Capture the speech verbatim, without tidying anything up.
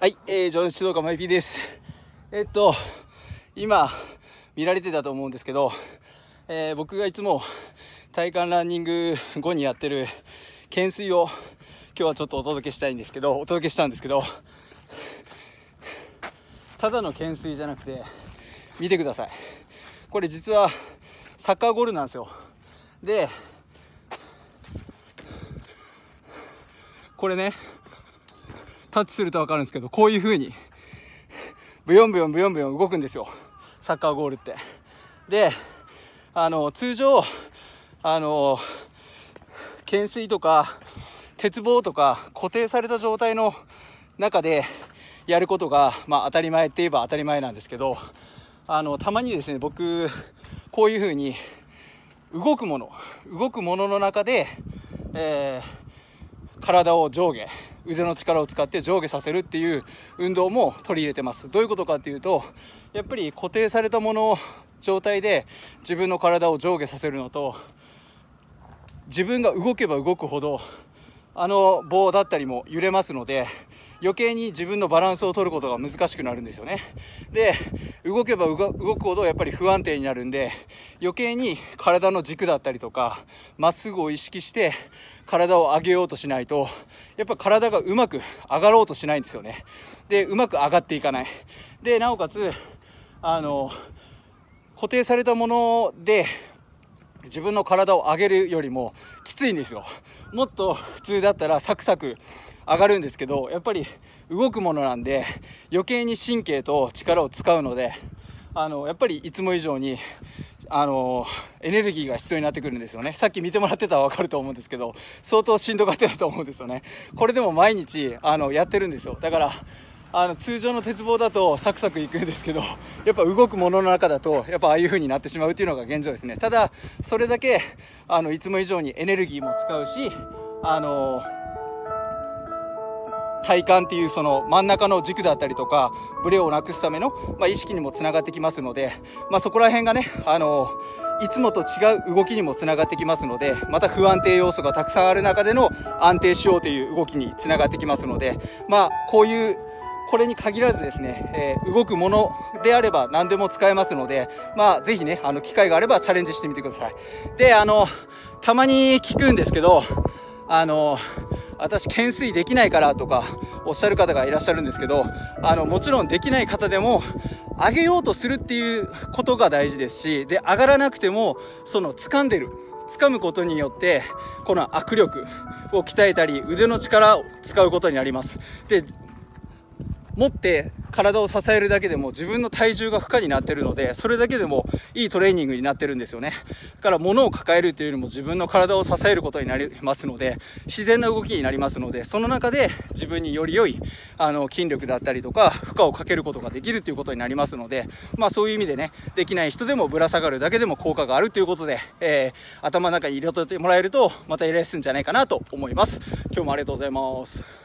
はい、えー、情熱指導家マイピーです。えっと今見られてたと思うんですけど、えー、僕がいつも体幹ランニング後にやってる懸垂を今日はちょっとお届けしたいんですけどお届けしたんですけどただの懸垂じゃなくて見てください。これ実はサッカーゴールなんですよ。でこれね、タッチすると分かるんですけど、こういう風にブヨンブヨンブヨンブヨン動くんですよ、サッカーゴールって。であの通常あの懸垂とか鉄棒とか固定された状態の中でやることが、まあ、当たり前って言えば当たり前なんですけど、あのたまにですね、僕こういう風に動くもの動くものの中で、えー体を上下、腕の力を使って上下させるっていう運動も取り入れてます。どういうことかっていうと、やっぱり固定されたもの状態で自分の体を上下させるのと、自分が動けば動くほどあの棒だったりも揺れますので、余計に自分のバランスを取ることが難しくなるんですよね。で動けば動くほどやっぱり不安定になるんで、余計に体の軸だったりとかまっすぐを意識して体を上げようとしないと、やっぱ体がうまく上がろうとしないんですよね。でうまく上がっていかない。でなおかつあの固定されたもので自分の体を上げるよりもきついんですよ。もっと普通だったらサクサク上がるんですけど、やっぱり動くものなんで余計に神経と力を使うので、あのやっぱりいつも以上にあのエネルギーが必要になってくるんですよね。さっき見てもらってたら分かると思うんですけど、相当しんどがってたと思うんですよね。これでも毎日あのやってるんですよ。だからあの通常の鉄棒だとサクサクいくんですけど、やっぱ動くものの中だとやっぱああいう風になってしまうっていうのが現状ですね。ただそれだけあのいつも以上にエネルギーも使うし、あの体幹っていうその真ん中の軸だったりとかブレをなくすための、まあ、意識にもつながってきますので、まあ、そこら辺がね、あのいつもと違う動きにもつながってきますので、また不安定要素がたくさんある中での安定しようという動きにつながってきますので、まあこういうこれに限らずですね、えー、動くものであれば何でも使えますので、まあぜひね、あの機会があればチャレンジしてみてください。であのたまに聞くんですけど、あの私懸垂できないからとかおっしゃる方がいらっしゃるんですけど、あのもちろんできない方でも上げようとするっていうことが大事ですし、で上がらなくてもその掴んでる掴むことによってこの握力を鍛えたり腕の力を使うことになります。で持って体を支えるだけでも自分の体重が負荷になっているので、それだけでもいいトレーニングになってるんですよね。だから物を抱えるというよりも自分の体を支えることになりますので、自然な動きになりますので、その中で自分により良いあの筋力だったりとか負荷をかけることができるということになりますので、まあそういう意味でね、できない人でもぶら下がるだけでも効果があるということで、えー、頭の中に入れといてもらえるとまたやりやすいんじゃないかなと思います。今日もありがとうございます。